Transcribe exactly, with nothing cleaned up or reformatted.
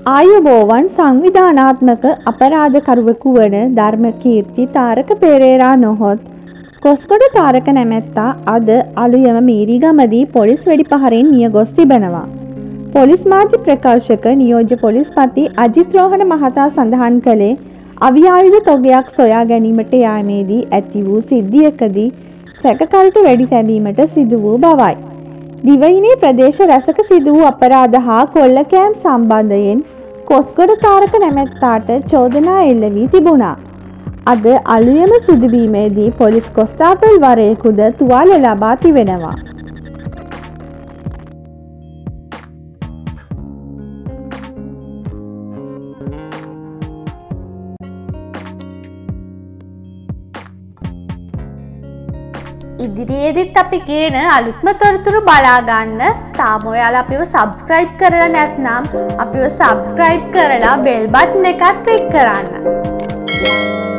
ආයුබෝවන් සංවිධානාත්මක අපරාධකරුවෙකු වන ධර්මකීර්ති තාරක පෙරේරා නොහොත් කොස්ගොඩ තාරක නැමැත්තා අද අලුයම මීරිගමදී පොලිස් වෙඩිපහරින් මිය ගොස් තිබෙනවා. පොලිස් මාධ්‍ය ප්‍රකාශක නියෝජ්‍ය පොලිස්පති අජිත් රෝහණ මහතා සඳහන් කළේ අවියායුධ තොගයක් සොයා ගැනීමට යාමේදී ඇති වූ සිද්ධියකදී සැකකරුට වෙඩි තැබීමට සිදු වූ බවයි. දිවයිනේ ප්‍රදේශ රැසක සිදු වූ අපරාධ හා කොල්ලකෑම් සම්බන්ධයෙන් කොස්ගොඩ තාරක නැමැත්තාට චෝදනා එල්ල වී තිබුණා. අද අලුයම සිදුවීමේදී පොලිස් කොස්තාපල් වරයෙකුද තුවාල ලබා තිබෙනවා. ඉදිරියේදීත් අපි කියන අලුත්ම තොරතුරු බලා ගන්න තාම ඔයාලා අපිව subscribe කරලා නැත්නම් අපිව subscribe කරලා bell button එකත් click කරන්න.